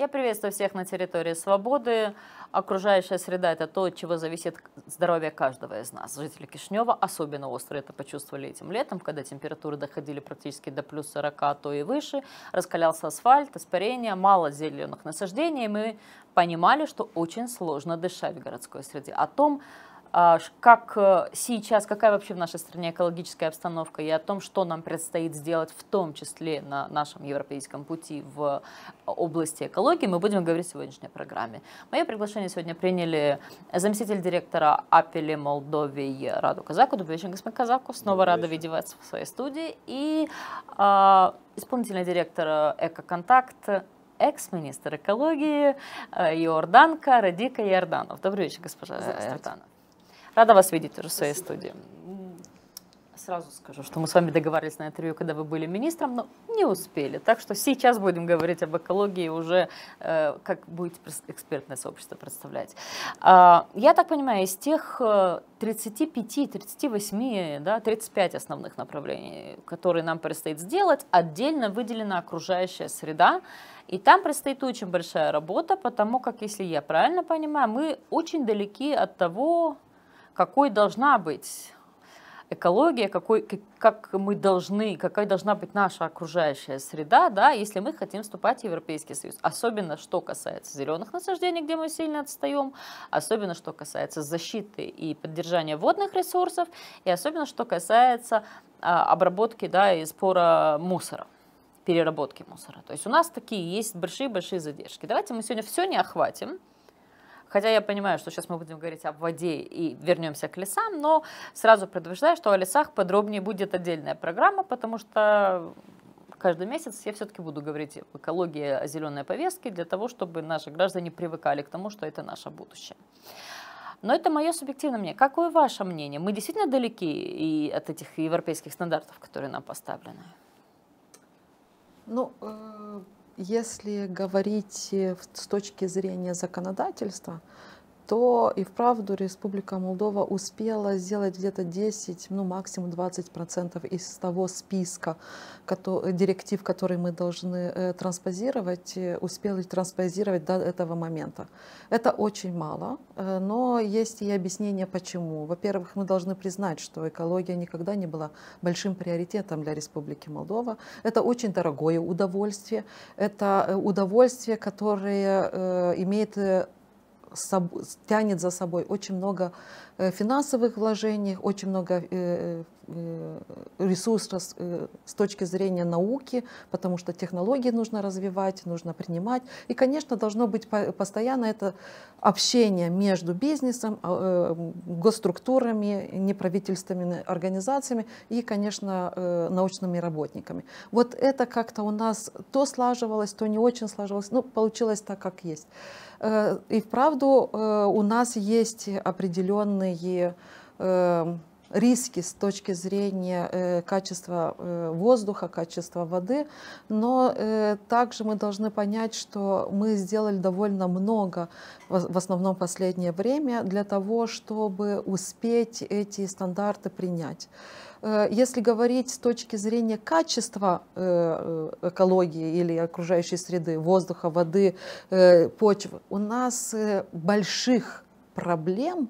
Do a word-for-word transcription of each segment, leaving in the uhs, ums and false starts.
Я приветствую всех на территории Свободы. Окружающая среда – это то, от чего зависит здоровье каждого из нас. Жители Кишинева особенно остро это почувствовали этим летом, когда температуры доходили практически до плюс сорока, а то и выше. Раскалялся асфальт, испарение, мало зеленых насаждений. И мы понимали, что очень сложно дышать в городской среде. О том, как сейчас, какая вообще в нашей стране экологическая обстановка, и о том, что нам предстоит сделать, в том числе на нашем европейском пути в области экологии, мы будем говорить в сегодняшней программе. Мое приглашение сегодня приняли заместитель директора Апели Молдовии Раду Казаку. Добрый вечер, господин Казаку. Снова рада видеть вас в своей студии. И э, исполнительный директор Экоконтакт, экс-министр экологии Иорданка Радика Иорданов. Добрый вечер, госпожа Иорданов. Рада вас видеть уже в своей студии. Сразу скажу, что мы с вами договаривались на интервью, когда вы были министром, но не успели. Так что сейчас будем говорить об экологии уже, э, как будете экспертное сообщество представлять. Э, я так понимаю, из тех тридцати пяти, тридцати восьми, да, тридцати пяти основных направлений, которые нам предстоит сделать, отдельно выделена окружающая среда. И там предстоит очень большая работа, потому как, если я правильно понимаю, мы очень далеки от того, какой должна быть экология, какой, как мы должны, какая должна быть наша окружающая среда, да, если мы хотим вступать в Европейский Союз. Особенно, что касается зеленых насаждений, где мы сильно отстаем, особенно, что касается защиты и поддержания водных ресурсов, и особенно, что касается а, обработки, да, и сбора мусора, переработки мусора. То есть у нас такие есть большие-большие задержки. Давайте мы сегодня все не охватим. Хотя я понимаю, что сейчас мы будем говорить об воде и вернемся к лесам, но сразу предупреждаю, что о лесах подробнее будет отдельная программа, потому что каждый месяц я все-таки буду говорить об экологии, о зеленой повестке, для того, чтобы наши граждане привыкали к тому, что это наше будущее. Но это мое субъективное мнение. Какое ваше мнение? Мы действительно далеки и от этих европейских стандартов, которые нам поставлены? Ну, э Если говорить с точки зрения законодательства, то и вправду Республика Молдова успела сделать где-то десять, ну максимум двадцать процентов из того списка директив, которые мы должны транспозировать, успели транспозировать до этого момента. Это очень мало, но есть и объяснение почему. Во-первых, мы должны признать, что экология никогда не была большим приоритетом для Республики Молдова. Это очень дорогое удовольствие, это удовольствие, которое имеет тянет за собой очень много финансовых вложений, очень много ресурсов с точки зрения науки, потому что технологии нужно развивать, нужно принимать. И, конечно, должно быть постоянно это общение между бизнесом, госструктурами, неправительственными организациями и, конечно, научными работниками. Вот это как-то у нас то слаживалось, то не очень слаживалось, но получилось так, как есть. И вправду у нас есть определенные риски с точки зрения качества воздуха, качества воды, но также мы должны понять, что мы сделали довольно много, в основном в последнее время, для того, чтобы успеть эти стандарты принять. Если говорить с точки зрения качества экологии или окружающей среды, воздуха, воды, почвы, у нас больших проблем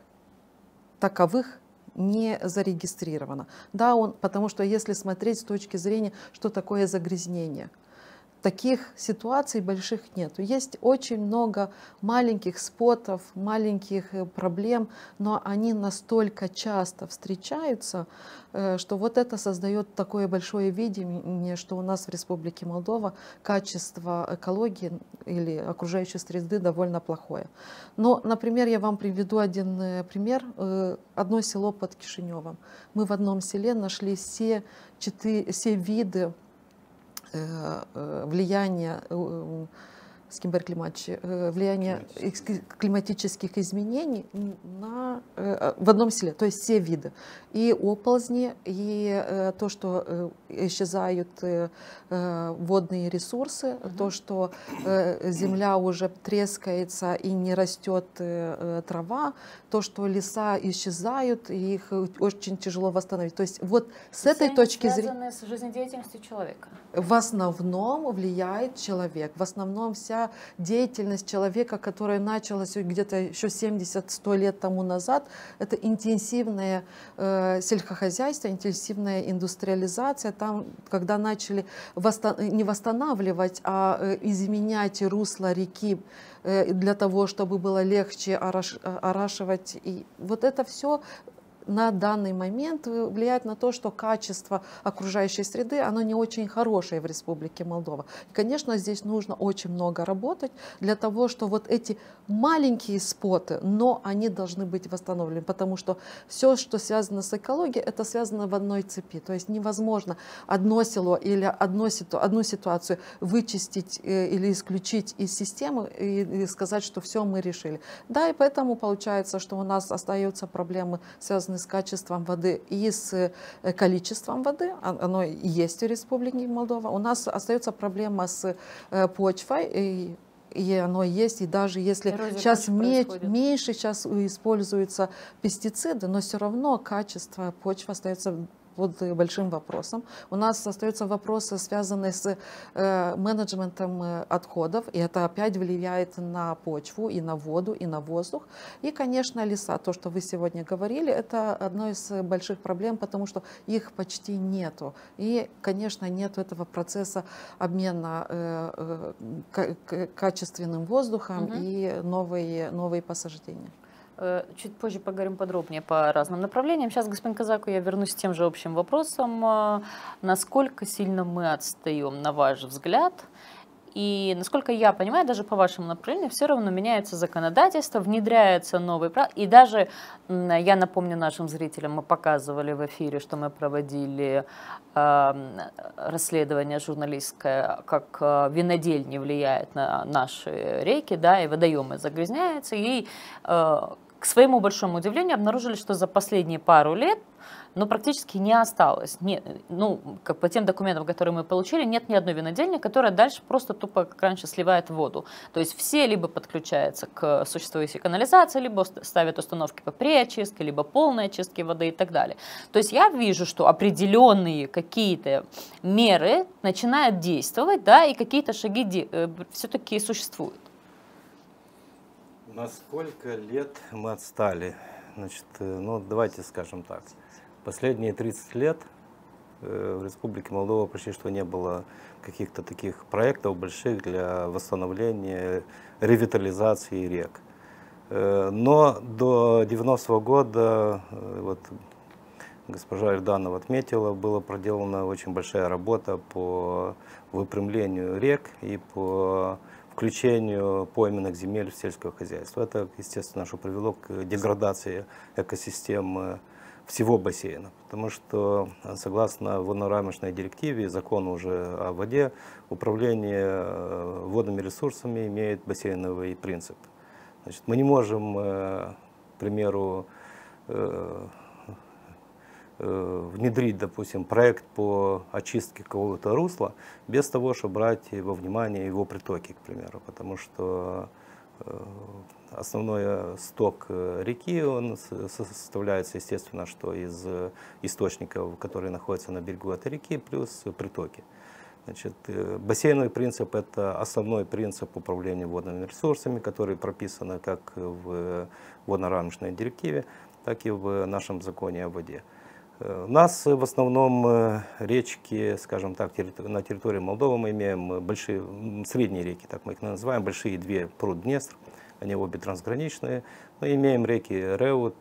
таковых не зарегистрировано. Да, он, потому что если смотреть с точки зрения, что такое загрязнение, таких ситуаций больших нет. Есть очень много маленьких спотов, маленьких проблем, но они настолько часто встречаются, что вот это создает такое большое видение, что у нас в Республике Молдова качество экологии или окружающей среды довольно плохое. Но, например, я вам приведу один пример. Одно село под Кишиневом. Мы в одном селе нашли все, четыре, все виды влияние влияние климатических изменений на, в одном селе, то есть все виды. И оползни, и то, что исчезают водные ресурсы, угу. то, что земля уже трескается и не растет трава, то, что леса исчезают, и их очень тяжело восстановить. То есть вот с этой точки зрения... с жизнедеятельностью человека. В основном влияет человек. В основном вся вся деятельность человека, которая началась где-то еще семьдесят-сто лет тому назад, это интенсивное э, сельскохозяйство, интенсивная индустриализация. Там, когда начали восстан- не восстанавливать, а э, изменять русло реки э, для того, чтобы было легче ораш- орашивать. И вот это все на данный момент влияет на то, что качество окружающей среды, оно не очень хорошее в Республике Молдова. И, конечно, здесь нужно очень много работать для того, что вот эти маленькие споты, но они должны быть восстановлены, потому что все, что связано с экологией, это связано в одной цепи. То есть невозможно одно село или одно, одну ситуацию вычистить или исключить из системы и сказать, что все мы решили. Да, и поэтому получается, что у нас остаются проблемы, связанные с качеством воды и с количеством воды. Оно есть в Республике Молдова. У нас остается проблема с почвой. И и оно есть, и даже если Эрозия сейчас ме- происходит. меньше сейчас используются пестициды, но все равно качество почвы остается под большим вопросом. У нас остаются вопросы, связанные с э, менеджментом э, отходов, и это опять влияет на почву, и на воду, и на воздух. И, конечно, леса, то, что вы сегодня говорили, это одно из больших проблем, потому что их почти нету. И, конечно, нету этого процесса обмена э, э, к- качественным воздухом Мгм. и новые, новые посаждения. Э, Чуть позже поговорим подробнее по разным направлениям. Сейчас, господин Казаку, я вернусь к тем же общим вопросам. Э, Насколько сильно мы отстаем, на ваш взгляд? И, насколько я понимаю, даже по вашему направлению все равно меняется законодательство, внедряется новый правила. И даже, м, я напомню нашим зрителям, мы показывали в эфире, что мы проводили э, расследование журналистское, как э, винодельни не влияет на наши реки, да, и водоемы загрязняются. И э, к своему большому удивлению обнаружили, что за последние пару лет но практически не осталось. Не, ну, как по тем документам, которые мы получили, нет ни одной винодельни, которая дальше просто тупо, как раньше, сливает воду. То есть все либо подключаются к существующей канализации, либо ставят установки по преочистке, либо полной очистке воды и так далее. То есть я вижу, что определенные какие-то меры начинают действовать, да, и какие-то шаги де- э, все-таки существуют. На сколько лет мы отстали? Значит, ну, давайте скажем так. Последние тридцать лет э, в Республике Молдова почти что не было каких-то таких проектов больших для восстановления, ревитализации рек. Э, но до девяностого года, э, вот госпожа Ирданова отметила, была проделана очень большая работа по выпрямлению рек и по включению пойменных земель в сельское хозяйство. Это, естественно, что привело к деградации экосистемы всего бассейна, потому что, согласно водно-рамочной директиве, закону уже о воде, управление водными ресурсами имеет бассейновый принцип. Значит, мы не можем, к примеру, внедрить, допустим, проект по очистке какого-то русла без того, чтобы брать во внимание его притоки, к примеру, потому что основной сток реки, он составляется, естественно, что из источников, которые находятся на берегу этой реки, плюс притоки. Значит, бассейновый принцип – это основной принцип управления водными ресурсами, который прописан как в водно-рамочной директиве, так и в нашем законе о воде. У нас в основном речки, скажем так, на территории Молдовы мы имеем большие, средние реки, так мы их называем, большие две пруд Днестр, они обе трансграничные. Мы имеем реки Реут,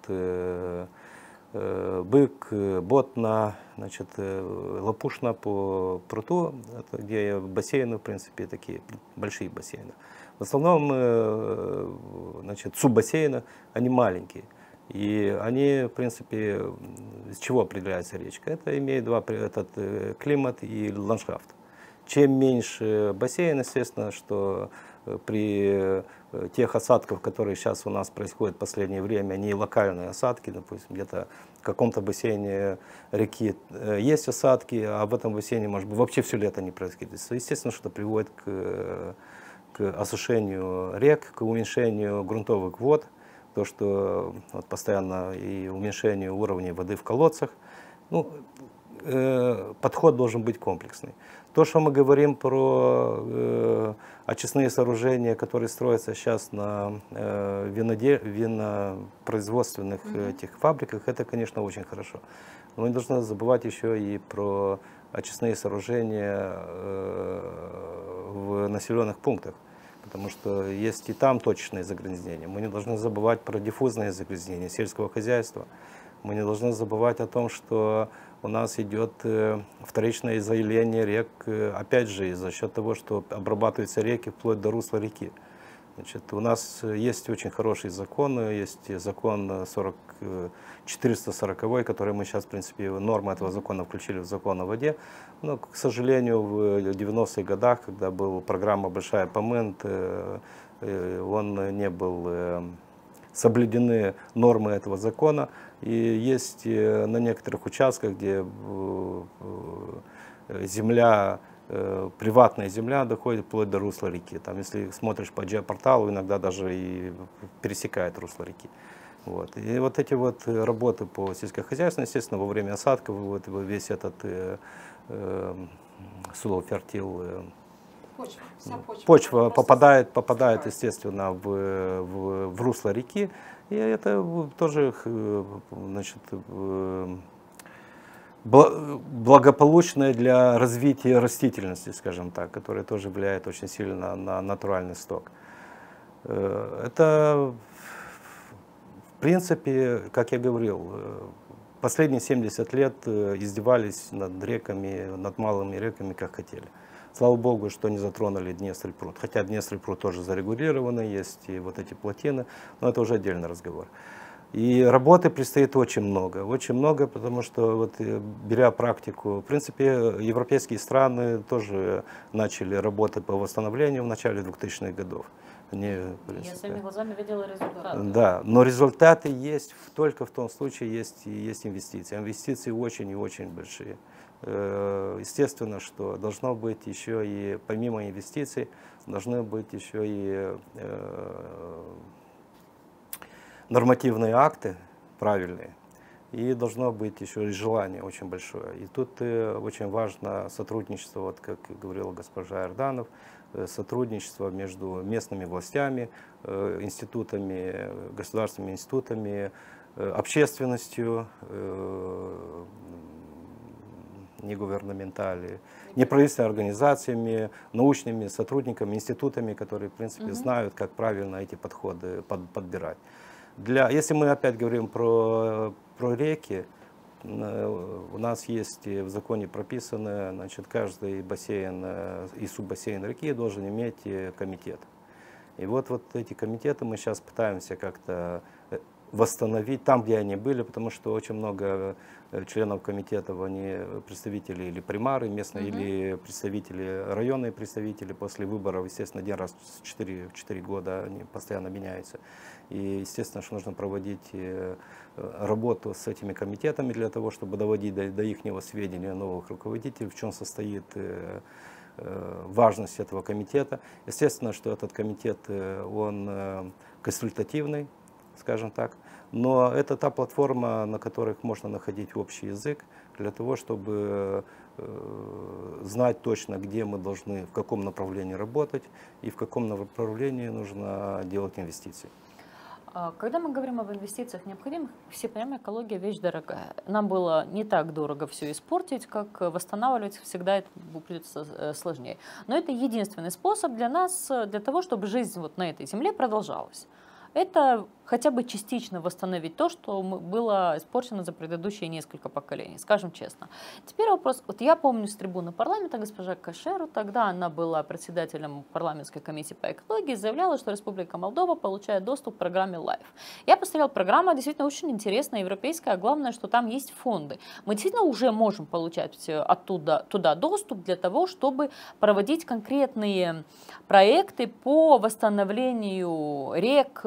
Бык, Ботна, значит, Лопушна по пруту, это где бассейны, в принципе, такие большие бассейны. В основном, значит, суббассейны, они маленькие. И они, в принципе, из чего определяется речка? Это имеет два, этот климат и ландшафт. Чем меньше бассейн, естественно, что при тех осадках, которые сейчас у нас происходят в последнее время, они локальные осадки, допустим, где-то в каком-то бассейне реки есть осадки, а в этом бассейне, может быть, вообще все лето не происходит. Естественно, что это приводит к, к осушению рек, к уменьшению грунтовых вод, то, что вот, постоянно и уменьшение уровня воды в колодцах. Ну, э, подход должен быть комплексный. То, что мы говорим про э, очистные сооружения, которые строятся сейчас на э, виноде, винопроизводственных mm-hmm. этих фабриках, это, конечно, очень хорошо. Но мы не должны забывать еще и про очистные сооружения э, в населенных пунктах, потому что есть и там точечные загрязнения. Мы не должны забывать про диффузные загрязнения сельского хозяйства. Мы не должны забывать о том, что у нас идет вторичное заиление рек, опять же, за счет того, что обрабатываются реки вплоть до русла реки. Значит, у нас есть очень хороший закон, есть закон сорок, четыреста сороковой, который мы сейчас, в принципе, нормы этого закона включили в закон о воде. Но, к сожалению, в девяностых годах, когда была программа «Большая Помент», он не был соблюдены нормы этого закона. И есть на некоторых участках, где земля, приватная земля доходит вплоть до русла реки. Там, если смотришь по геопорталу, иногда даже и пересекает русло реки. Вот. И вот эти вот работы по сельскохозяйству, естественно, во время осадков, вот весь этот э, э, сулофертил, э, почва, вся почва, почва попадает, попадает, естественно, в, в, в русло реки. И это тоже, значит, благополучное для развития растительности, скажем так, которое тоже влияет очень сильно на натуральный сток. Это, в принципе, как я говорил, последние семьдесят лет издевались над реками, над малыми реками, как хотели. Слава богу, что не затронули Днестр и пруд. Хотя Днестр и пруд тоже зарегулированы, есть и вот эти плотины, но это уже отдельный разговор. И работы предстоит очень много, очень много, потому что, вот, беря практику, в принципе, европейские страны тоже начали работы по восстановлению в начале двухтысячных годов. Они, Я своими глазами видела результаты. Да, но результаты есть только в том случае, есть, есть инвестиции. Инвестиции очень и очень большие. Естественно, что должно быть еще и, помимо инвестиций, должны быть еще и э, нормативные акты правильные, и должно быть еще и желание очень большое. И тут э, очень важно сотрудничество, вот как говорила госпожа Иорданов, э, сотрудничество между местными властями, э, институтами, государственными институтами, э, общественностью, э, негувернаментали, неправительственными организациями, научными сотрудниками, институтами, которые, в принципе, угу. знают, как правильно эти подходы под, подбирать. Для, если мы опять говорим про, про реки, у нас есть в законе прописано, значит, каждый бассейн и суббассейн реки должен иметь комитет. И вот, вот эти комитеты мы сейчас пытаемся как-то восстановить там, где они были, потому что очень много членов комитетов, они представители или примары местные, mm-hmm. или представители, районные представители. После выборов, естественно, один раз в четыре года они постоянно меняются. И, естественно, что нужно проводить работу с этими комитетами для того, чтобы доводить до, до ихнего сведения новых руководителей, в чем состоит важность этого комитета. Естественно, что этот комитет, он консультативный, скажем так, но это та платформа, на которых можно находить общий язык для того, чтобы э, знать точно, где мы должны, в каком направлении работать и в каком направлении нужно делать инвестиции. Когда мы говорим об инвестициях необходимых, все понимаем, экология вещь дорогая. Нам было не так дорого все испортить, как восстанавливать всегда это придется сложнее. Но это единственный способ для нас, для того, чтобы жизнь вот на этой земле продолжалась. Это хотя бы частично восстановить то, что было испорчено за предыдущие несколько поколений, скажем честно. Теперь вопрос. Вот я помню с трибуны парламента госпожа Кашеру, тогда она была председателем парламентской комиссии по экологии, заявляла, что Республика Молдова получает доступ к программе LIFE. Я посмотрела, программа действительно очень интересная, европейская, а главное, что там есть фонды. Мы действительно уже можем получать оттуда туда доступ для того, чтобы проводить конкретные проекты по восстановлению рек,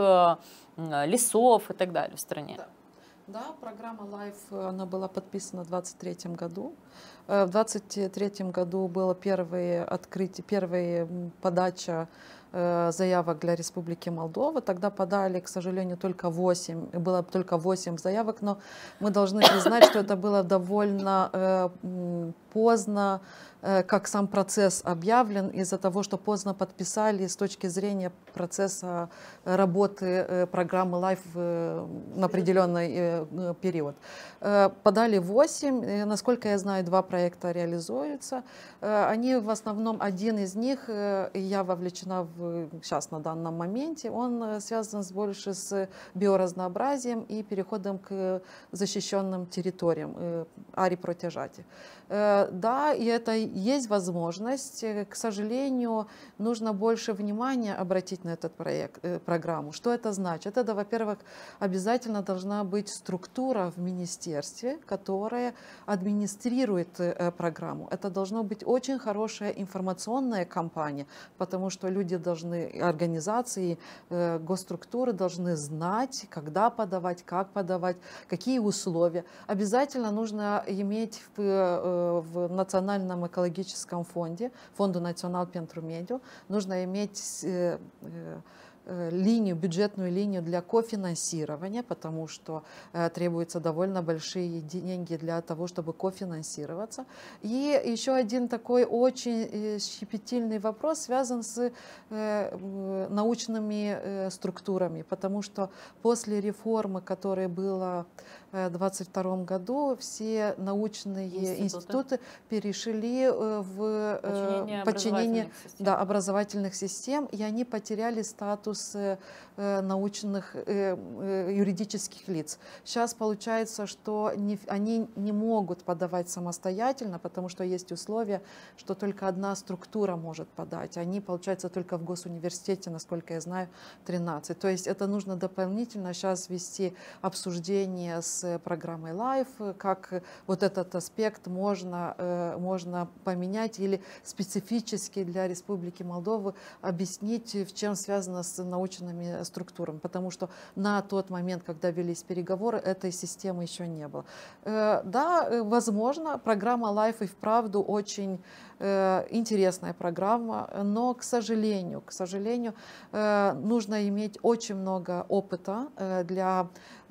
лесов и так далее в стране. Да, да, программа LIFE, она была подписана в двадцать третьем году. В двадцать третьем году было первое открытие, первая подача заявок для Республики Молдова. Тогда подали, к сожалению, только восемь, было только восемь заявок, но мы должны признать, что это было довольно поздно, как сам процесс объявлен, из-за того, что поздно подписали с точки зрения процесса работы программы LIFE на определенный период. Подали восемь, насколько я знаю, два проекта реализуются. Они в основном, один из них, я вовлечена в, сейчас на данном моменте, он связан больше с биоразнообразием и переходом к защищенным территориям, ари протяжати. Да, и это есть возможность. К сожалению, нужно больше внимания обратить на этот проект, программу. Что это значит? Это, во-первых, обязательно должна быть структура в министерстве, которая администрирует программу. Это должна быть очень хорошая информационная кампания, потому что люди должны, организации, госструктуры должны знать, когда подавать, как подавать, какие условия. Обязательно нужно иметь в в Национальном экологическом фонде, фонду Национал Пентру Медиу, нужно иметь линию, бюджетную линию для кофинансирования, потому что э, требуются довольно большие деньги для того, чтобы кофинансироваться. И еще один такой очень э, щепетильный вопрос связан с э, научными э, структурами, потому что после реформы, которая была в двадцать втором году, все научные институты, институты перешли в подчинение, подчинение образовательных, систем. Да, образовательных систем, и они потеряли статус научных юридических лиц. Сейчас получается, что не, они не могут подавать самостоятельно, потому что есть условия, что только одна структура может подать. Они, получается, только в госуниверситете, насколько я знаю, тринадцать. То есть это нужно дополнительно сейчас вести обсуждение с программой LIFE, как вот этот аспект можно, можно поменять или специфически для Республики Молдова объяснить, в чем связано с научными структурами, потому что на тот момент, когда велись переговоры, этой системы еще не было. Да, возможно, программа LIFE и вправду очень интересная программа, но, к сожалению, к сожалению, нужно иметь очень много опыта для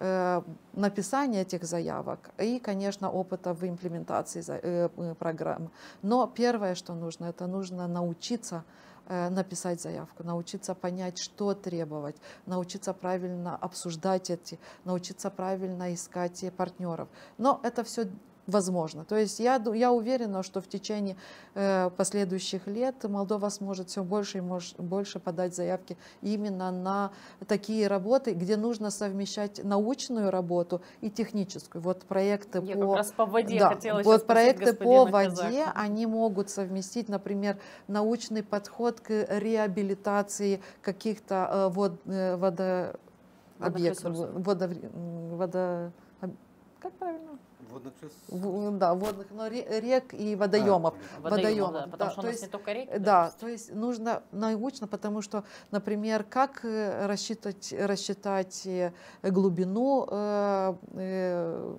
написания этих заявок и, конечно, опыта в имплементации программы. Но первое, что нужно, это нужно научиться написать заявку, научиться понять, что требовать, научиться правильно обсуждать эти, научиться правильно искать партнеров. Но это все возможно. То есть я, я уверена, что в течение э, последующих лет Молдова сможет все больше и мож, больше подать заявки именно на такие работы, где нужно совмещать научную работу и техническую. Вот проекты я по, как раз по воде да, хотела вот проекты по воде, Казака. они могут совместить, например, научный подход к реабилитации каких-то э, вод, э, водообъектов, водо, водо, как правильно? Водных, В, да, водных, но рек и водоемов. А, водоемов, водоемов, да, потому да, что то у нас есть, не только реки. Да, то есть нужно научно, потому что, например, как рассчитать, рассчитать глубину э, э,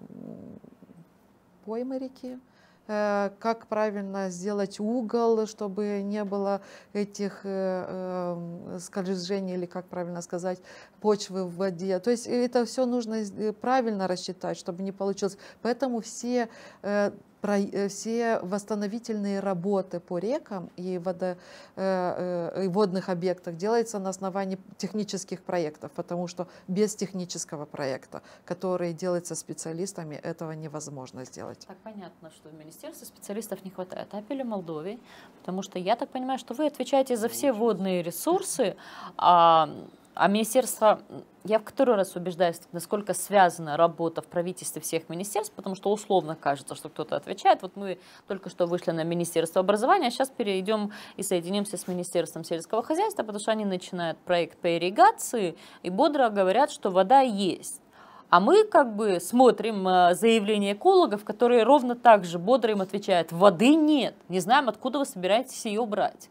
поймы реки, как правильно сделать угол, чтобы не было этих э, э, скольжений, или как правильно сказать, почвы в воде. То есть это все нужно правильно рассчитать, чтобы не получилось. Поэтому все, э, про, все восстановительные работы по рекам и, водо, э, э, и водных объектах делаются на основании технических проектов, потому что без технического проекта, который делается специалистами, этого невозможно сделать. Так понятно, что в министерстве специалистов не хватает. А апелле Молдове, потому что я так понимаю, что вы отвечаете за все водные ресурсы, а, а министерство, я в который раз убеждаюсь, насколько связана работа в правительстве всех министерств, потому что условно кажется, что кто-то отвечает. Вот мы только что вышли на Министерство образования, а сейчас перейдем и соединимся с Министерством сельского хозяйства, потому что они начинают проект по ирригации и бодро говорят, что вода есть. А мы как бы смотрим заявления экологов, которые ровно так же бодро им отвечают: воды нет, не знаем, откуда вы собираетесь ее брать.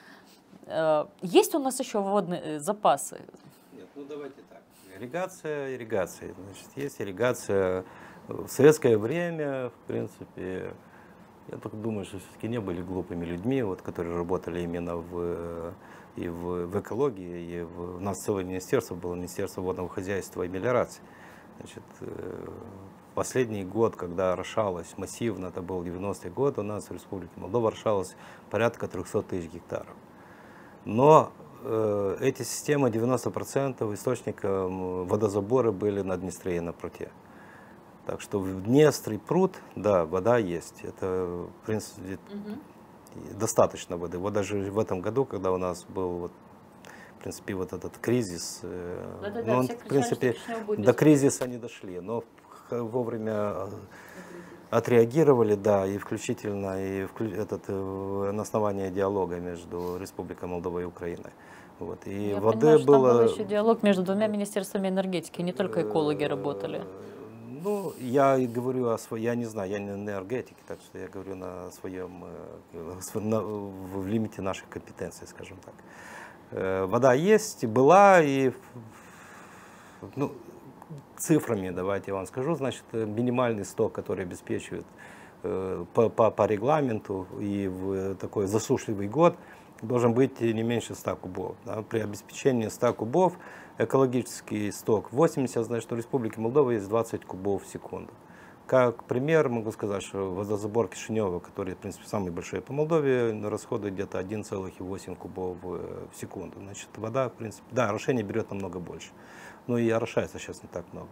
Есть у нас еще водные запасы? Нет, ну давайте так. Ирригация, ирригация. Значит, есть ирригация в советское время, в принципе, Я только думаю, что все-таки не были глупыми людьми, вот, которые работали именно в, и в, в экологии, и в, у нас целое министерство было, Министерство водного хозяйства и мелиорации. Значит, последний год, когда орошалось массивно, это был девяностый год, у нас в Республике Молдова орошалось порядка трёхсот тысяч гектаров. Но э, эти системы, девяносто процентов источников водозабора были на Днестре и на пруте. Так что в Днестре пруд, да, вода есть. Это, в принципе, угу. достаточно воды. Вот даже в этом году, когда у нас был, вот, в принципе, вот этот кризис, да, да, ну, он, в принципе, до кризиса не дошли, но вовремя отреагировали, да, и включительно и вклю, этот, на основании диалога между Республикой Молдова и Украиной. Вот. И Я воды понимаю, что было... там был еще диалог между двумя министерствами энергетики, не только экологи работали. Ну, я и говорю о своем, я не знаю, я не энергетик, так что я говорю на своем, на, в лимите наших компетенций, скажем так. Вода есть, была, и, ну, цифрами, давайте я вам скажу, значит, минимальный сток, который обеспечивает по, по, по регламенту и в такой засушливый год, должен быть не меньше ста кубов. Да? При обеспечении ста кубов экологический сток восемьдесят, значит, в Республике Молдова есть двадцать кубов в секунду. Как пример могу сказать, что водозабор Кишинева, который, в принципе, самый большой по Молдове, расходует где-то один целых восемь кубов в секунду. Значит, вода, в принципе, да, орошение берет намного больше. Но и орошается сейчас не так много.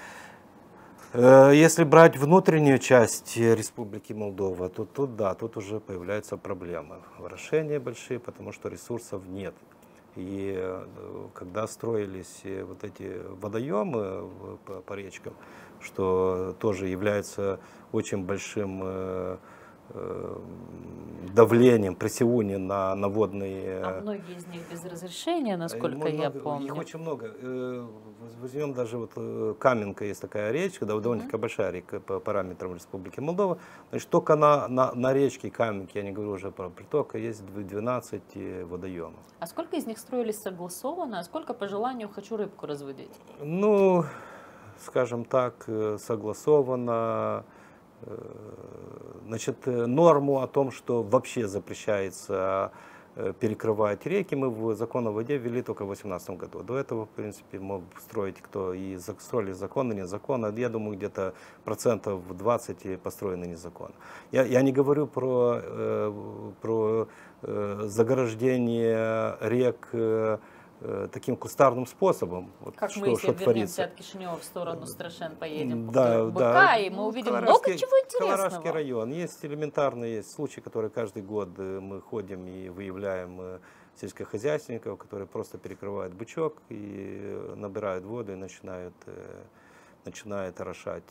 Если брать внутреннюю часть Республики Молдова, то тут, да, тут уже появляются проблемы. Орошения большие, потому что ресурсов нет. И когда строились вот эти водоемы по, по речкам, что тоже является очень большим давлением при сегодня на, на водные... А многие из них без разрешения, насколько много, я помню. Их очень много. Возьмем даже вот Каменка, есть такая речка, да, довольно такая большая река по параметрам Республики Молдова. Значит, только на, на, на речке Каменки, я не говорю уже про приток, есть двенадцать водоемов. А сколько из них строились согласованно, а сколько по желанию хочу рыбку разводить? Ну, скажем так, согласованно. Значит, норму о том, что вообще запрещается перекрывать реки, мы в закон о воде ввели только в две тысячи восемнадцатом году. До этого, в принципе, мог строить кто и строили законно, незаконно. Я думаю, где-то процентов двадцать построены незаконно. Я, я не говорю про, про заграждение рек таким кустарным способом. Вот, как что, мы, если что вернемся творится. от Кишинева в сторону Страшен, поедем да, по да. БК, и мы ну, увидим много чего интересного. Колорадский район. Есть элементарные есть случаи, которые каждый год мы ходим и выявляем сельскохозяйственников, которые просто перекрывают бычок и набирают воду и начинают, начинают орошать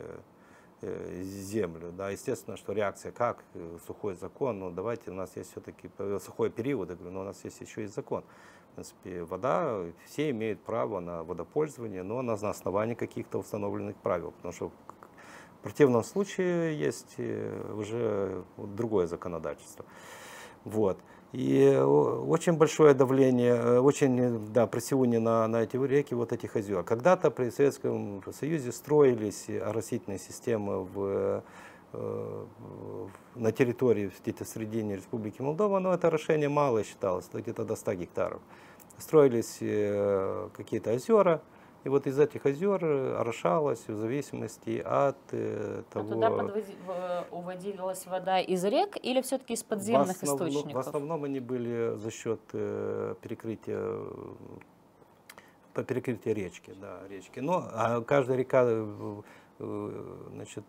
землю. Да, естественно, что реакция как? Сухой закон. Ну, давайте, у нас есть все-таки сухой период, я говорю, но у нас есть еще и закон. В принципе, вода, все имеют право на водопользование, но на основании каких-то установленных правил, потому что в противном случае есть уже другое законодательство. Вот. И очень большое давление, очень, да, пресиуние на, на эти реки, вот этих озер. Когда-то при Советском Союзе строились оросительные системы в, на территории где-то в середине Республики Молдова, но это орошение малое считалось, где-то до ста гектаров. Строились какие-то озера, и вот из этих озер орошалось в зависимости от того... А туда подводи, уводилась вода из рек или все-таки из подземных в основном, источников? В основном они были за счет перекрытия, перекрытия речки, да, речки. Но а каждая река, значит,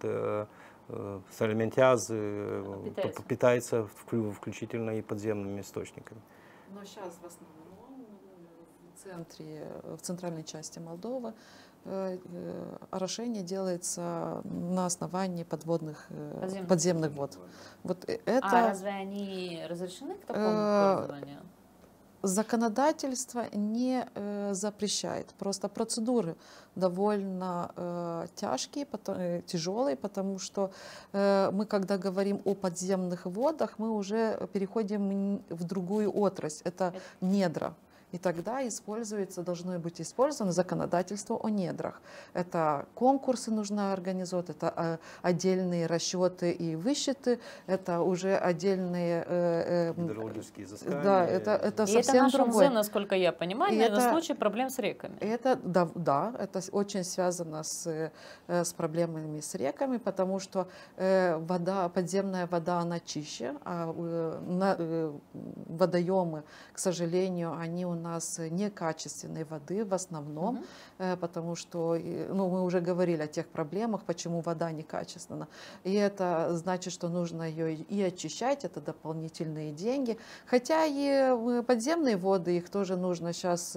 Салиментязы питается. питается включительно и подземными источниками. Но сейчас в основном в центре, в центральной части Молдовы орошение делается на основании подводных подземных, подземных вод. Вот это, а разве они разрешены к такому э, пользованию? Законодательство не э, запрещает. Просто процедуры довольно э, тяжкие, потом, э, тяжелые, потому что э, мы, когда говорим о подземных водах, мы уже переходим в другую отрасль. Это недра. И тогда используется, должно быть использовано законодательство о недрах. Это конкурсы нужно организовать, это отдельные расчеты и высчеты, это уже отдельные э, э, гидрологические изыскания. Да, это, это и совсем это наш другое. МЗ, насколько я понимаю, И на это- случай проблем с реками. Это, да, да, это очень связано с, э, с проблемами с реками, потому что э, вода, подземная вода, она чище, а э, на, э, водоемы, к сожалению, они у нас некачественной воды в основном, Мгм. э, потому что, э, ну, мы уже говорили о тех проблемах, почему вода некачественна. И это значит, что нужно ее и очищать, это дополнительные деньги. Хотя и э, подземные воды, их тоже нужно сейчас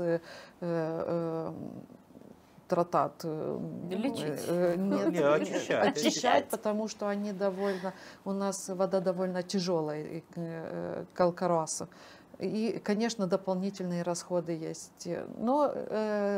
тротат э, Лечить. э, нет, Не, очищать, очищать, потому что они довольно, у нас вода довольно тяжелая, и, э, калкараса. И, конечно, дополнительные расходы есть. Но э,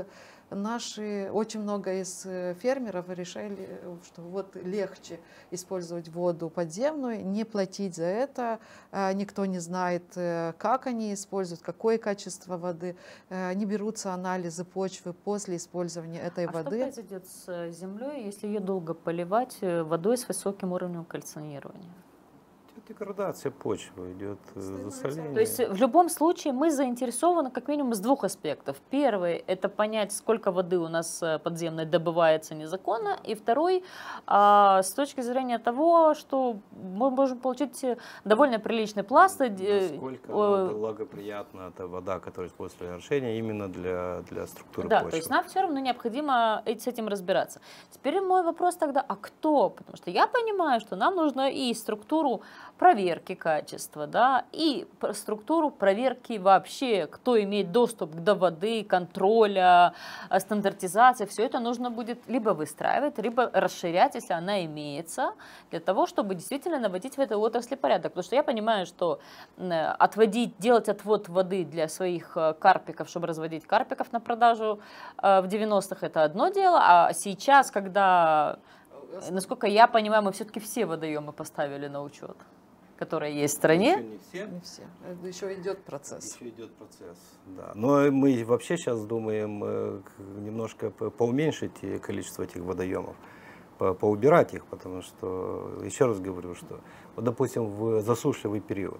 наши, очень много из э, фермеров решили, что вот легче использовать воду подземную, не платить за это. Э, Никто не знает, э, как они используют, какое качество воды. Э, Не берутся анализы почвы после использования этой А что воды. произойдет с землей, если ее долго поливать э, водой с высоким уровнем кальцинирования? Деградация почвы идет, э, засоление. То есть в любом случае мы заинтересованы как минимум с двух аспектов. Первый – это понять, сколько воды у нас э, подземной добывается незаконно. И второй а, – с точки зрения того, что мы можем получить довольно приличный пласт. э, Насколько э, она благоприятна эта вода, которая используется для орошения, именно для, для структуры Да, почвы. то есть нам все равно необходимо э- с этим разбираться. Теперь мой вопрос тогда, а кто? Потому что я понимаю, что нам нужно и структуру проверки качества, да, и пр- структуру проверки вообще, кто имеет доступ до воды, контроля, э, стандартизации. Все это нужно будет либо выстраивать, либо расширять, если она имеется, для того, чтобы действительно наводить в этой отрасли порядок. Потому что я понимаю, что м, э, отводить, делать отвод воды для своих э, карпиков, чтобы разводить карпиков на продажу э, в девяностых, это одно дело, а сейчас, когда, э, насколько я понимаю, мы все-таки все водоемы поставили на учет, которые есть в стране. Еще не все. Не все. Это еще идет процесс. Еще идет процесс. Да. Но мы вообще сейчас думаем э, к- немножко по- поуменьшить э, количество этих водоемов, по- поубирать их, потому что, еще раз говорю, что, вот, допустим, в засушливый период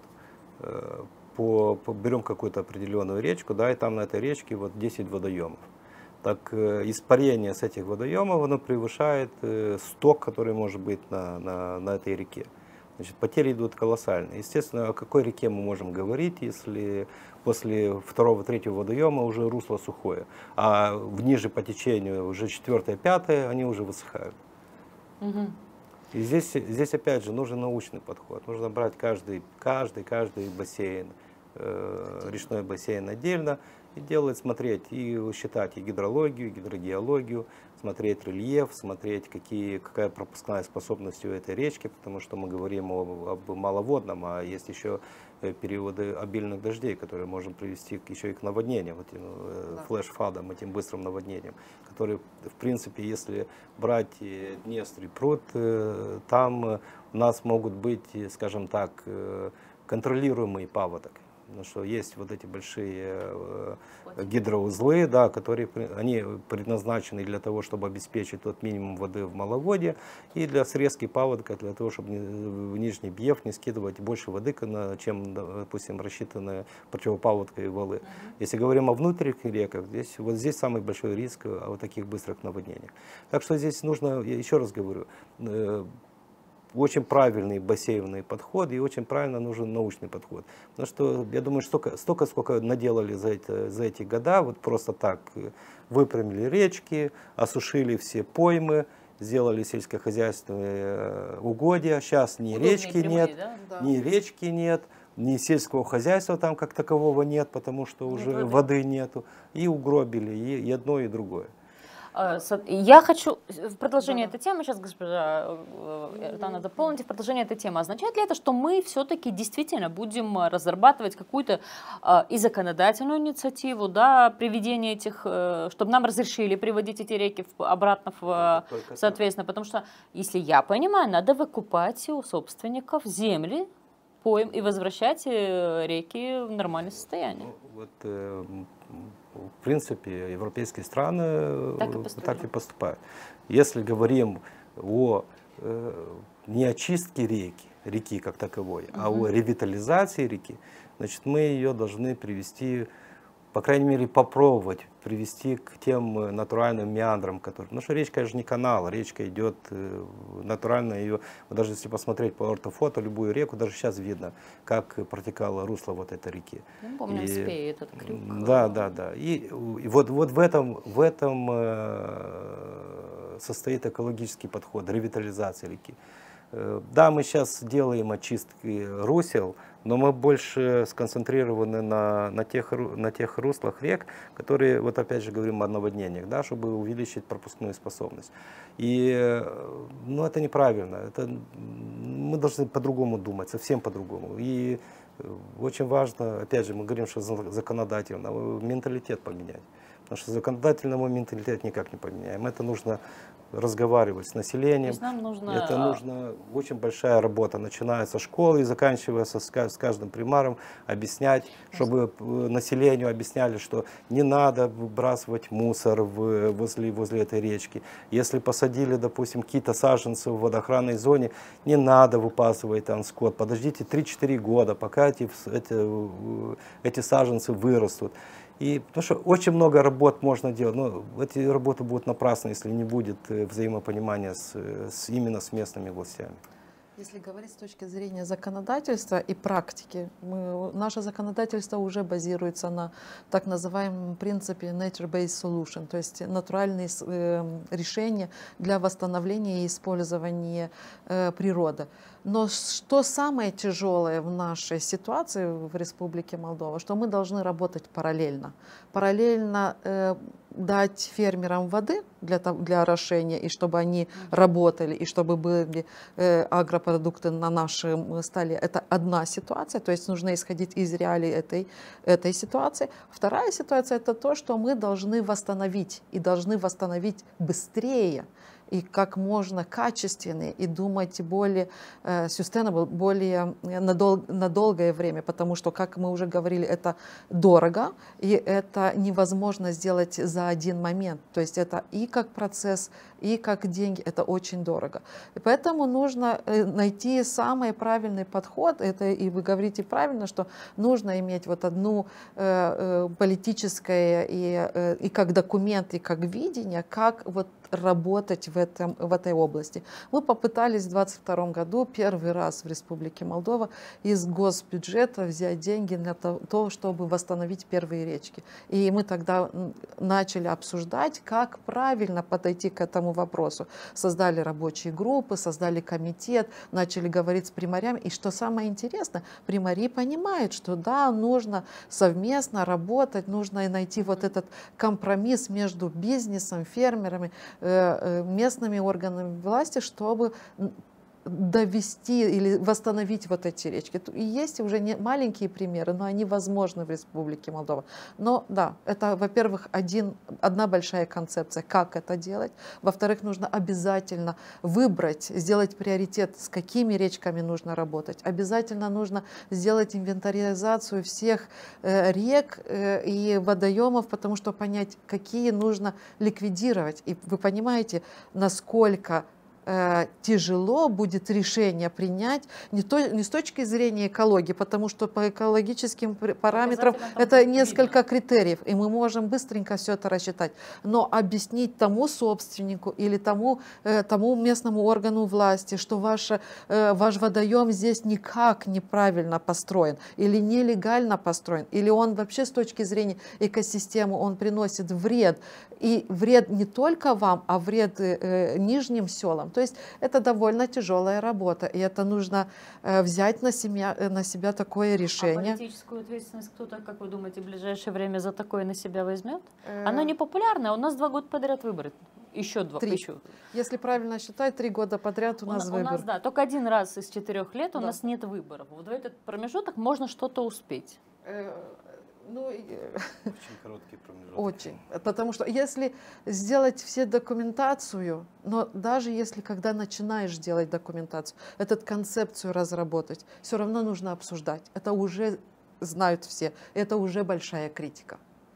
э, по, по- берем какую-то определенную речку, да, и там на этой речке вот десять водоемов. Так э, испарение с этих водоемов оно превышает э, сток, который может быть на, на, на этой реке. Значит, потери идут колоссальные. Естественно, о какой реке мы можем говорить, если после второго-третьего водоема уже русло сухое, а в ниже по течению уже четвертое, пятое, они уже высыхают. Мгм. И здесь, здесь опять же нужен научный подход. Нужно брать каждый, каждый, каждый бассейн, э, речной бассейн отдельно и делать, смотреть и считать и гидрологию, и гидрогеологию, смотреть рельеф, смотреть, какие, какая пропускная способность у этой речки, потому что мы говорим об, об маловодном, а есть еще э, периоды обильных дождей, которые можем привести к- еще и к наводнениям, вот этим, э, Да. флеш-фадам, этим быстрым наводнениям, которые, в принципе, если брать э, Днестр и пруд, э, там э, у нас могут быть, э, скажем так, э, контролируемый паводок. Потому что есть вот эти большие э, гидроузлы, да, которые при- они предназначены для того, чтобы обеспечить тот минимум воды в маловодье, и для срезки паводка, для того, чтобы не- в нижний Бьев не скидывать больше воды, на- чем, допустим, рассчитанные противопаводковые валы. Если говорим о внутренних реках, здесь, вот здесь самый большой риск о вот таких быстрых наводнениях. Так что здесь нужно, я еще раз говорю, э, очень правильный бассейновый подход и очень правильно нужен научный подход. Потому что я думаю, столько, столько сколько наделали за, это, за эти года, вот просто так э, выпрямили речки, осушили все поймы, сделали сельскохозяйственные э, угодья. Сейчас ни Удобные, речки прямые, нет, да? Да. ни речки нет, ни сельского хозяйства там как такового нет, потому что Нет уже воды. воды нету. И угробили и, и одно, и другое. А, со- Я хочу в продолжение Да-да. этой темы, сейчас госпожа э, Эртана дополните, в продолжение этой темы, означает ли это, что мы все-таки действительно будем э, разрабатывать какую-то э, и законодательную инициативу, да, приведение этих, э, чтобы нам разрешили приводить эти реки в- обратно в, э, Только так. соответственно, потому что, если я понимаю, надо выкупать у собственников земли, поем и возвращать э, реки в нормальное состояние. Ну, вот, э, в принципе, европейские страны Так и так и поступили. поступают. Если говорим о, не очистке реки, реки как таковой, угу. а о ревитализации реки, значит, мы ее должны привести, по крайней мере, попробовать привести к тем натуральным меандрам, которые... Потому что речка же не канал, речка идет натурально, ее, даже если посмотреть по ортофото, любую реку, даже сейчас видно, как протекало русло вот этой реки. Ну, помним, и, Спей, этот крюк. Да, да, да. И, и вот, вот в этом, в этом э, состоит экологический подход, ревитализация реки. Э, да, мы сейчас делаем очистки русел, но мы больше сконцентрированы на, на, тех, на тех руслах рек, которые, вот опять же говорим о наводнениях, да, чтобы увеличить пропускную способность. И ну, это неправильно, это, мы должны по-другому думать, совсем по-другому. И очень важно, опять же, мы говорим, что законодательно, менталитет поменять. Потому что законодательному менталитет никак не поменяем. Это нужно разговаривать с населением. То есть нам нужно... Это нужно очень большая работа, начиная со школы и заканчивая со, с каждым примаром, объяснять, чтобы населению объясняли, что не надо выбрасывать мусор в, возле, возле этой речки. Если посадили, допустим, какие-то саженцы в водоохранной зоне, не надо выпасывать там скот. Подождите три-четыре года, пока эти, эти, эти саженцы вырастут. И, потому что очень много работ можно делать, но эти работы будут напрасны, если не будет взаимопонимания с, с, именно с местными властями. Если говорить с точки зрения законодательства и практики, мы, наше законодательство уже базируется на так называемом принципе nature-based solution, то есть натуральные э, решения для восстановления и использования э, природы. Но что самое тяжелое в нашей ситуации в Республике Молдова, что мы должны работать параллельно. Параллельно э, дать фермерам воды для, для орошения, и чтобы они работали, и чтобы были э, агропродукты на нашем столе. Это одна ситуация, то есть нужно исходить из реалий этой, этой ситуации. Вторая ситуация — это то, что мы должны восстановить, и должны восстановить быстрее, и как можно качественнее, и думать более э, sustainable, более на, дол на долгое время, потому что, как мы уже говорили, это дорого, и это невозможно сделать за один момент. То есть это и как процесс, и как деньги, это очень дорого. И поэтому нужно найти самый правильный подход. Это, и вы говорите правильно, что нужно иметь вот одну э, политическое и, э, и как документ, и как видение, как вот работать в, этом, в этой области. Мы попытались в две тысячи двадцать втором году первый раз в Республике Молдова из госбюджета взять деньги для того, чтобы восстановить первые речки. И мы тогда начали обсуждать, как правильно подойти к этому вопросу. Создали рабочие группы, создали комитет, начали говорить с примарями. И что самое интересное, примари понимают, что да, нужно совместно работать, нужно найти вот этот компромисс между бизнесом, фермерами, местными органами власти, чтобы довести или восстановить вот эти речки. И есть уже не маленькие примеры, но они возможны в Республике Молдова. Но да, это, во-первых, один, одна большая концепция, как это делать. Во-вторых, нужно обязательно выбрать, сделать приоритет, с какими речками нужно работать. Обязательно нужно сделать инвентаризацию всех э, рек э, и водоемов, потому что понять, какие нужно ликвидировать. И вы понимаете, насколько тяжело будет решение принять не, то, не с точки зрения экологии, потому что по экологическим параметрам это несколько критериев, и мы можем быстренько все это рассчитать. Но объяснить тому собственнику или тому, тому местному органу власти, что ваш, ваш водоем здесь никак неправильно построен, или нелегально построен, или он вообще с точки зрения экосистемы он приносит вред, и вред не только вам, а вред э, нижним селам. То есть это довольно тяжелая работа, и это нужно э, взять на себя, на себя такое решение. А политическую ответственность кто-то, как вы думаете, в ближайшее время за такое на себя возьмет? Э... Оно не популярное, у нас два года подряд выборы. Еще два. Три. Еще. Если правильно считать, три года подряд у, у нас выборы. У нас, да, только один раз из четырех лет у да. нас нет выборов. Вот в этот промежуток можно что-то успеть. Э... Ну, очень короткий промежуток. Очень. Потому что если сделать все документацию, но даже если когда начинаешь делать документацию, эту концепцию разработать, все равно нужно обсуждать. Это уже знают все. Это уже большая критика.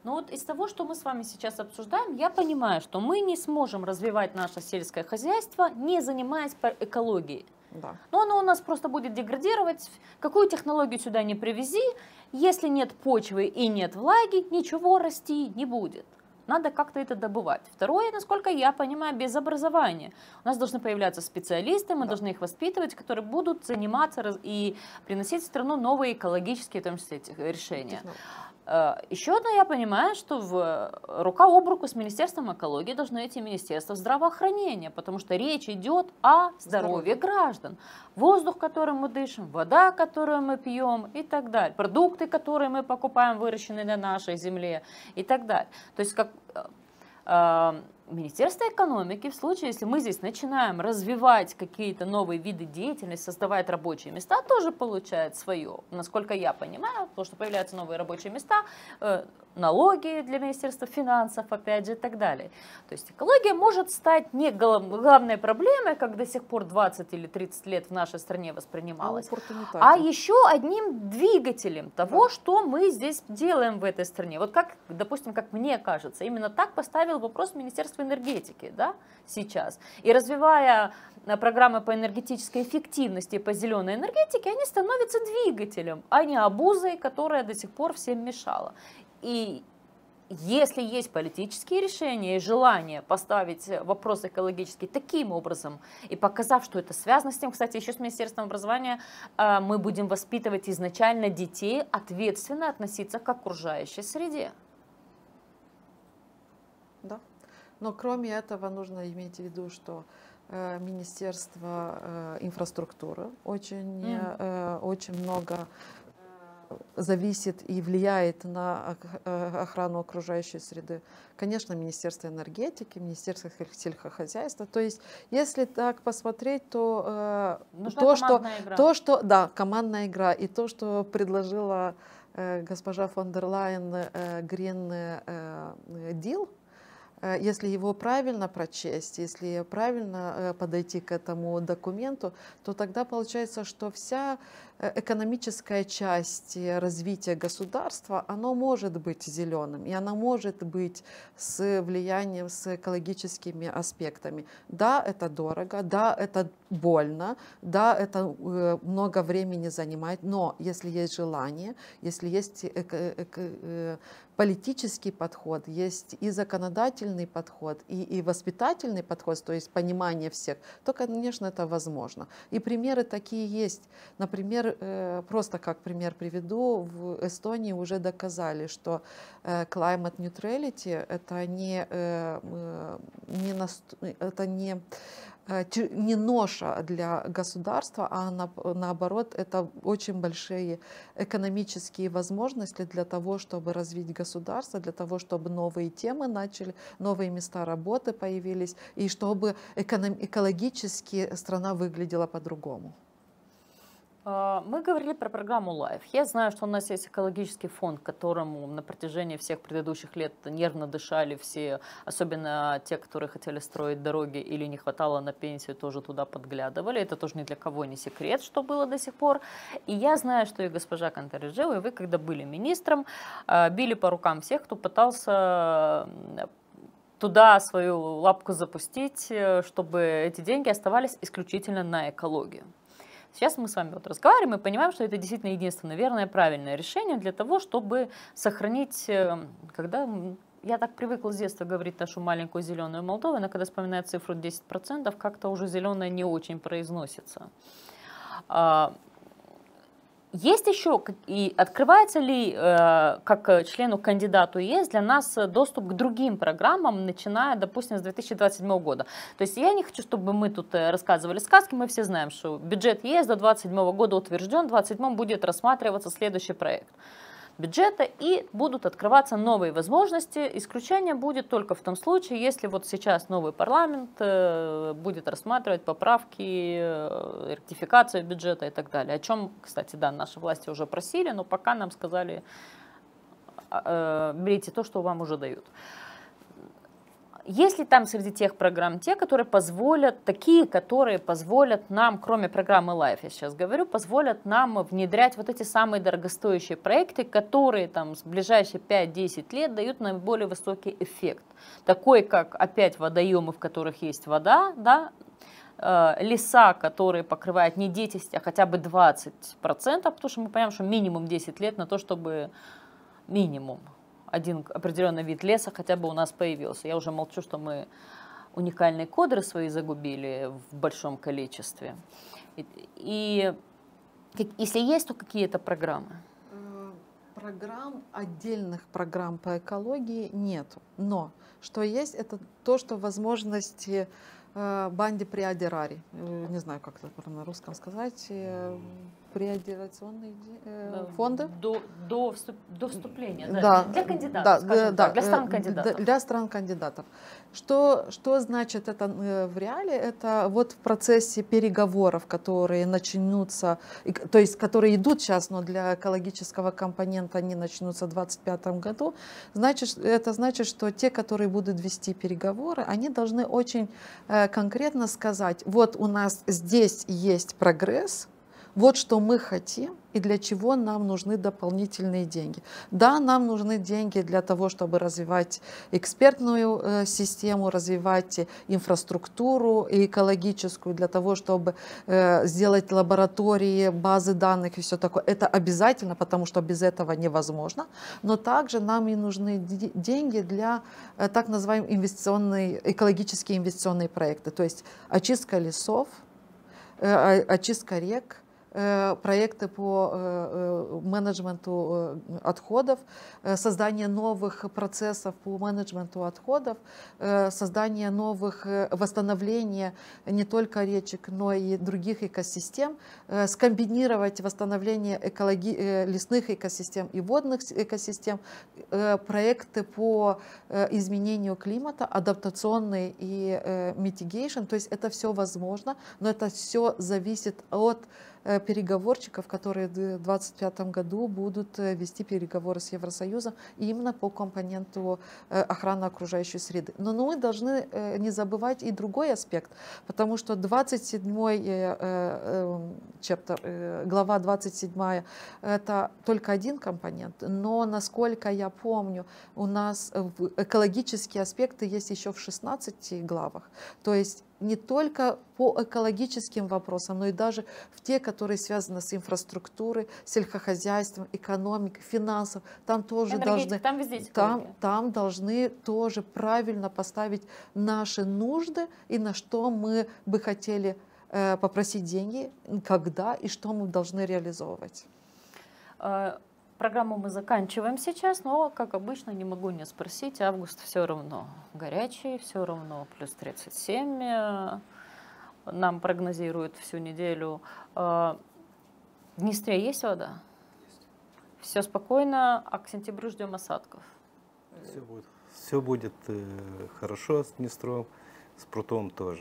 Но вот из того, что мы с вами сейчас обсуждаем, я понимаю, что мы не сможем развивать наше сельское хозяйство, не занимаясь экологией. Да. Но оно у нас просто будет деградировать. Какую технологию сюда не привези, если нет почвы и нет влаги, ничего расти не будет. Надо как-то это добывать. Второе, насколько я понимаю, без образования. У нас должны появляться специалисты, мы да. должны их воспитывать, которые будут заниматься и приносить в страну новые экологические, в том числе, решения. Еще одно я понимаю, что в рука об руку с Министерством экологии должно идти Министерство здравоохранения, потому что речь идет о здоровье Здоровье. граждан. Воздух, которым мы дышим, вода, которую мы пьем и так далее. Продукты, которые мы покупаем, выращенные на нашей земле и так далее. То есть как... Министерство экономики, в случае, если мы здесь начинаем развивать какие-то новые виды деятельности, создавать рабочие места, тоже получает свое. Насколько я понимаю, потому что появляются новые рабочие места, налоги для Министерства финансов, опять же, и так далее. То есть экология может стать не главной проблемой, как до сих пор двадцать или тридцать лет в нашей стране воспринималась, а, а еще одним двигателем того, да. что мы здесь делаем в этой стране. Вот как, допустим, как мне кажется, именно так поставил вопрос Министерство энергетики, да, сейчас. И развивая программы по энергетической эффективности, по зеленой энергетике, они становятся двигателем, а не обузой, которая до сих пор всем мешала. И если есть политические решения и желание поставить вопрос экологический таким образом и показав, что это связано с тем, кстати, еще с Министерством образования, мы будем воспитывать изначально детей ответственно относиться к окружающей среде. Да. Но кроме этого нужно иметь в виду, что э, Министерство э, инфраструктуры очень, mm. э, очень много э, зависит и влияет на охрану окружающей среды. Конечно, Министерство энергетики, Министерство сельскохозяйства. То есть, если так посмотреть, то, э, то, что, то, что... Да, командная игра. И то, что предложила э, госпожа фон дер Лайен э, Green э, Deal, если его правильно прочесть, если правильно подойти к этому документу, то тогда получается, что вся экономическая часть развития государства, оно может быть зеленым, и оно может быть с влиянием, с экологическими аспектами. Да, это дорого, да, это больно, да, это много времени занимает, но если есть желание, если есть эко- эко- политический подход, есть и законодательный подход, и, и воспитательный подход, то есть понимание всех, то, конечно, это возможно. И примеры такие есть. Например, просто как пример приведу, в Эстонии уже доказали, что climate neutrality это не, не, это не не ноша для государства, а на, наоборот, это очень большие экономические возможности для того, чтобы развить государство, для того, чтобы новые темы начали, новые места работы появились, и чтобы эконом, экологически страна выглядела по-другому. Мы говорили про программу LIFE. Я знаю, что у нас есть экологический фонд, которому на протяжении всех предыдущих лет нервно дышали все, особенно те, которые хотели строить дороги или не хватало на пенсию, тоже туда подглядывали. Это тоже ни для кого не секрет, что было до сих пор. И я знаю, что и госпожа Кантарджиева, и вы, когда были министром, били по рукам всех, кто пытался туда свою лапку запустить, чтобы эти деньги оставались исключительно на экологию. Сейчас мы с вами вот разговариваем и понимаем, что это действительно единственное верное, правильное решение для того, чтобы сохранить, когда я так привыкла с детства говорить нашу маленькую зеленую Молдову, но когда вспоминаю цифру десять процентов, как-то уже зеленая не очень произносится. Есть еще, и открывается ли, как члену кандидату ЕС, для нас доступ к другим программам, начиная, допустим, с две тысячи двадцать седьмого года? То есть я не хочу, чтобы мы тут рассказывали сказки, мы все знаем, что бюджет ЕС до две тысячи двадцать седьмого года утвержден, в две тысячи двадцать седьмом будет рассматриваться следующий проект бюджета, и будут открываться новые возможности. Исключение будет только в том случае, если вот сейчас новый парламент будет рассматривать поправки, ректификацию бюджета и так далее. О чем, кстати, да, наши власти уже просили, но пока нам сказали, берите то, что вам уже дают. есть ли там среди тех программ те, которые позволят, такие, которые позволят нам, кроме программы Life, я сейчас говорю, позволят нам внедрять вот эти самые дорогостоящие проекты, которые там в ближайшие пять-десять лет дают наиболее высокий эффект. Такой, как опять водоемы, в которых есть вода, да, э, леса, которые покрывают не десять, а хотя бы двадцать процентов, потому что мы понимаем, что минимум десять лет на то, чтобы минимум один определенный вид леса хотя бы у нас появился. Я уже молчу, что мы уникальные кодры свои загубили в большом количестве. И, и если есть, то какие-то программы? Программ, отдельных программ по экологии нет. Но что есть, это то, что возможности э, банди приодерари. Э, не знаю, как это на русском сказать. Э, приодерационные э, фонды. До, до, вступ, до вступления, да, Да, для кандидатов, да, скажем да, так, для стран-кандидатов. Для стран-кандидатов. Что, что значит это в реале? Это вот в процессе переговоров, которые начнутся, то есть которые идут сейчас, но для экологического компонента они начнутся в двадцать пятом году, значит, это значит, что те, которые будут вести переговоры, они должны очень э, конкретно сказать, вот у нас здесь есть прогресс, вот что мы хотим и для чего нам нужны дополнительные деньги. Да, нам нужны деньги для того, чтобы развивать экспертную э, систему, развивать инфраструктуру экологическую, для того, чтобы э, сделать лаборатории, базы данных и все такое. Это обязательно, потому что без этого невозможно. Но также нам и нужны деньги для э, так называемых инвестиционные, экологические инвестиционные проекты. То есть очистка лесов, э, очистка рек, проекты по менеджменту отходов, создание новых процессов по менеджменту отходов, создание новых, восстановления не только речек, но и других экосистем, скомбинировать восстановление экологи... лесных экосистем и водных экосистем, проекты по изменению климата, адаптационный и mitigation, то есть это все возможно, но это все зависит от переговорщиков, которые в две тысячи двадцать пятом году будут вести переговоры с Евросоюзом именно по компоненту охраны окружающей среды. Но мы должны не забывать и другой аспект, потому что двадцать седьмой chapter, глава двадцать седьмая это только один компонент, но насколько я помню, у нас экологические аспекты есть еще в шестнадцати главах. То есть не только по экологическим вопросам, но и даже в те, которые связаны с инфраструктурой, сельскохозяйством, экономикой, финансов. Там тоже должны, там, везде там, там должны тоже правильно поставить наши нужды и на что мы бы хотели э, попросить деньги, когда и что мы должны реализовывать. Программу мы заканчиваем сейчас, но, как обычно, не могу не спросить, август все равно горячий, все равно плюс тридцать семь нам прогнозируют всю неделю. В Днестре есть вода? Есть. Все спокойно, а к сентябрю ждем осадков? Все будет, все будет хорошо с Днестром, с прутом тоже.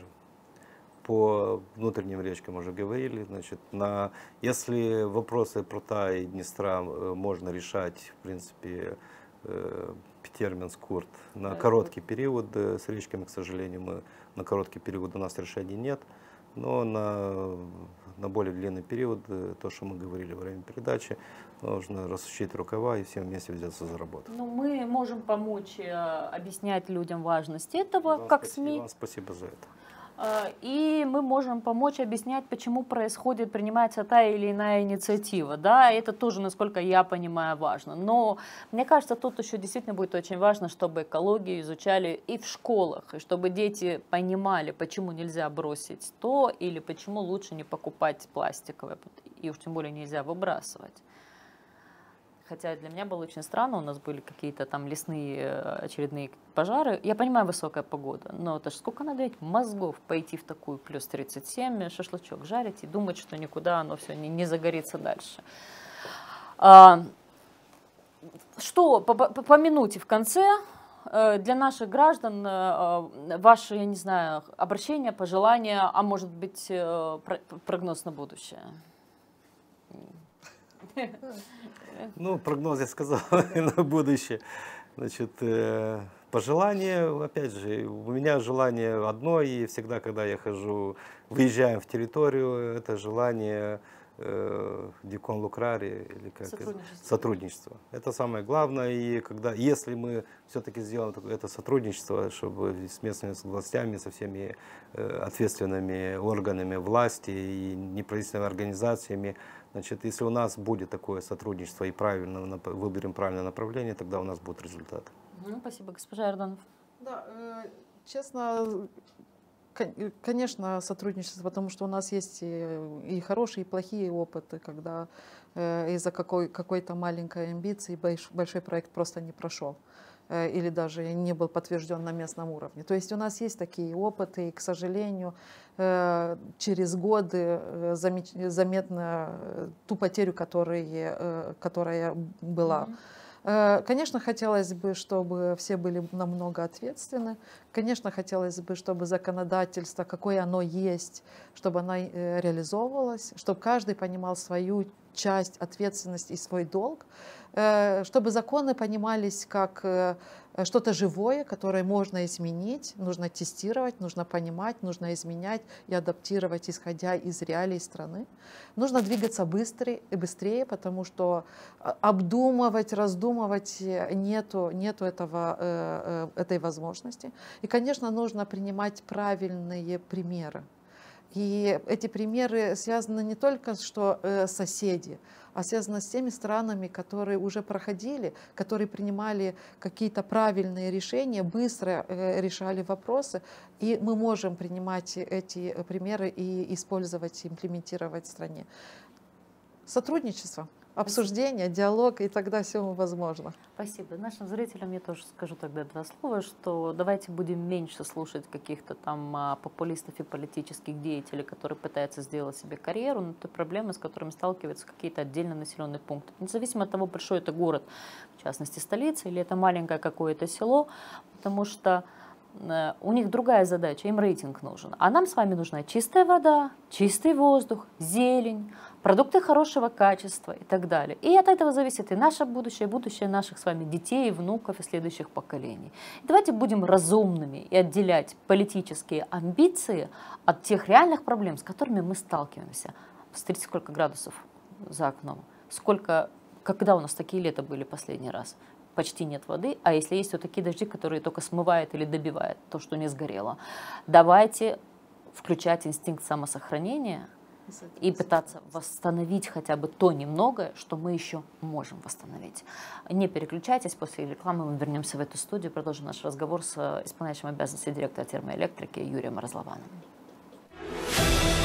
По внутренним речкам уже говорили, значит, на, если вопросы прута и Днестра можно решать, в принципе, Петерминск-Курт на короткий период, с речками, к сожалению, мы, на короткий период у нас решений нет, но на, на более длинный период, то, что мы говорили во время передачи, нужно рассучить рукава и всем вместе взяться за работу. Ну, мы можем помочь объяснять людям важность этого, вам как спасибо, СМИ. Вам спасибо за это. И мы можем помочь объяснять, почему происходит, принимается та или иная инициатива. Да, это тоже, насколько я понимаю, важно. Но мне кажется, тут еще действительно будет очень важно, чтобы экологию изучали и в школах, и чтобы дети понимали, почему нельзя бросить то, или почему лучше не покупать пластиковое, и уж тем более нельзя выбрасывать. Хотя для меня было очень странно, у нас были какие-то там лесные очередные пожары. Я понимаю, высокая погода, но это ж сколько надо иметь мозгов пойти в такую плюс тридцать семь, шашлычок жарить и думать, что никуда оно все не, не загорится дальше. А, что, по, по, по минуте в конце, для наших граждан ваши, я не знаю, обращения, пожелания, а может быть прогноз на будущее? Ну, прогноз я сказал на будущее. Значит, пожелание, опять же, у меня желание одно, и всегда, когда я хожу, выезжаем в территорию, это желание э, Дикон Лукрари, или как Сотрудничество. сотрудничество. Это самое главное, и когда, если мы все-таки сделаем такое, это сотрудничество, чтобы с местными властями, со всеми э, ответственными органами власти и неправительственными организациями, значит, если у нас будет такое сотрудничество и правильно выберем правильное направление, тогда у нас будут результаты. Ну, спасибо, госпожа Иорданов. Да, э, честно, кон- конечно, сотрудничество, потому что у нас есть и, и хорошие, и плохие опыты, когда э, из-за какой, какой-то маленькой амбиции больш- большой проект просто не прошел э, или даже не был подтвержден на местном уровне. То есть у нас есть такие опыты, и, к сожалению, э, через годы э, замеч- заметно э, ту потерю, которая, э, которая была. Мгм. Э, Конечно, хотелось бы, чтобы все были намного ответственны. Конечно, хотелось бы, чтобы законодательство, какое оно есть, чтобы оно э, реализовывалось, чтобы каждый понимал свою часть ответственности и свой долг, э, чтобы законы понимались как э, что-то живое, которое можно изменить, нужно тестировать, нужно понимать, нужно изменять и адаптировать, исходя из реалий страны. Нужно двигаться быстрее, быстрее, потому что а, обдумывать, раздумывать э, нету, нету этого, э, э, этой возможности. И, конечно, нужно принимать правильные примеры. И эти примеры связаны не только что э, соседи, а связаны с теми странами, которые уже проходили, которые принимали какие-то правильные решения, быстро э, решали вопросы. И мы можем принимать эти примеры и использовать, имплементировать в стране. Сотрудничество, обсуждение, диалог, и тогда все возможно. Спасибо. Нашим зрителям я тоже скажу тогда два слова, что давайте будем меньше слушать каких-то там а, популистов и политических деятелей, которые пытаются сделать себе карьеру, но это проблемы, с которыми сталкиваются какие-то отдельно населенные пункты. Независимо от того, большой это город, в частности столица, или это маленькое какое-то село, потому что э, у них другая задача, им рейтинг нужен. А нам с вами нужна чистая вода, чистый воздух, зелень, продукты хорошего качества и так далее. И от этого зависит и наше будущее, и будущее наших с вами детей, внуков и следующих поколений. И давайте будем разумными и отделять политические амбиции от тех реальных проблем, с которыми мы сталкиваемся. Смотрите, сколько градусов за окном, сколько, когда у нас такие лета были последний раз. Почти нет воды, а если есть, то такие дожди, которые только смывают или добивают то, что не сгорело. Давайте включать инстинкт самосохранения и пытаться восстановить хотя бы то немногое, что мы еще можем восстановить. Не переключайтесь, после рекламы мы вернемся в эту студию, продолжим наш разговор с исполняющим обязанности директора термоэлектрики Юрием Разлованом.